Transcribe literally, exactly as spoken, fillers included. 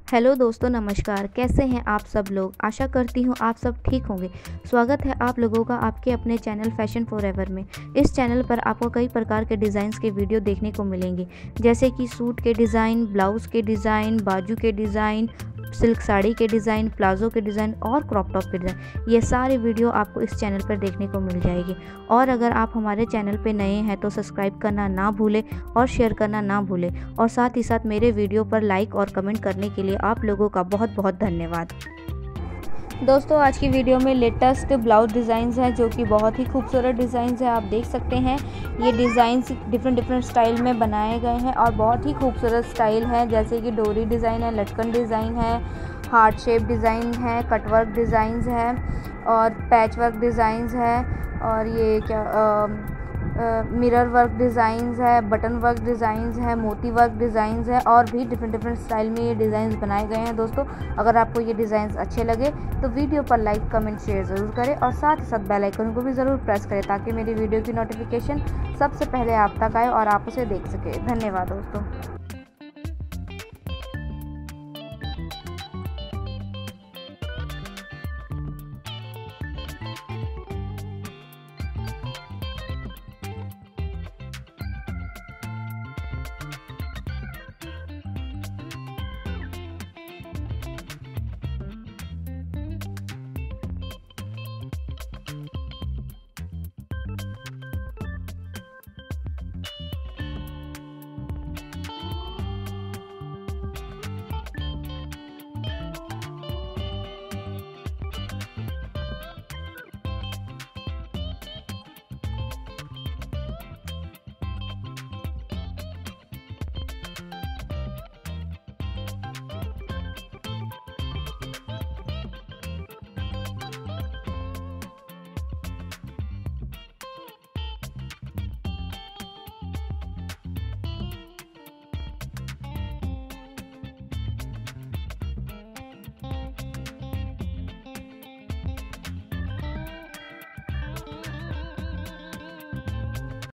Hello दोस्तों, नमस्कार। कैसे हैं आप सब लोग? आशा करती हूँ आप सब ठीक होंगे। स्वागत है आप लोगों का आपके अपने चैनल फैशन फॉरएवर में। इस चैनल पर आपको कई प्रकार के डिज़ाइंस के वीडियो देखने को मिलेंगे, जैसे कि सूट के डिज़ाइन, ब्लाउज़ के डिज़ाइन, बाजू के डिज़ाइन, सिल्क साड़ी के डिज़ाइन, प्लाजो के डिज़ाइन और क्रॉप टॉप के डिज़ाइन। ये सारे वीडियो आपको इस चैनल पर देखने को मिल जाएगी। और अगर आप हमारे चैनल पे नए हैं तो सब्सक्राइब करना ना भूलें और शेयर करना ना भूलें, और साथ ही साथ मेरे वीडियो पर लाइक और कमेंट करने के लिए आप लोगों का बहुत बहुत धन्यवाद। दोस्तों, आज की वीडियो में लेटेस्ट ब्लाउज डिज़ाइंस हैं जो कि बहुत ही खूबसूरत डिज़ाइंस हैं। आप देख सकते हैं ये डिज़ाइंस डिफरेंट डिफरेंट स्टाइल में बनाए गए हैं और बहुत ही खूबसूरत स्टाइल है, जैसे कि डोरी डिज़ाइन है, लटकन डिज़ाइन है, हार्ट शेप डिज़ाइन है, कटवर्क डिज़ाइंस है और पैच वर्क डिज़ाइंस है, और ये क्या आ, मिरर वर्क डिज़ाइंस है, बटन वर्क डिज़ाइंस है, मोती वर्क डिज़ाइंस है और भी डिफरेंट डिफरेंट स्टाइल में ये डिज़ाइंस बनाए गए हैं। दोस्तों, अगर आपको ये डिज़ाइंस अच्छे लगे तो वीडियो पर लाइक कमेंट शेयर ज़रूर करें और साथ ही साथ बेल आइकन को भी ज़रूर प्रेस करें ताकि मेरी वीडियो की नोटिफिकेशन सबसे पहले आप तक आए और आप उसे देख सकें। धन्यवाद दोस्तों।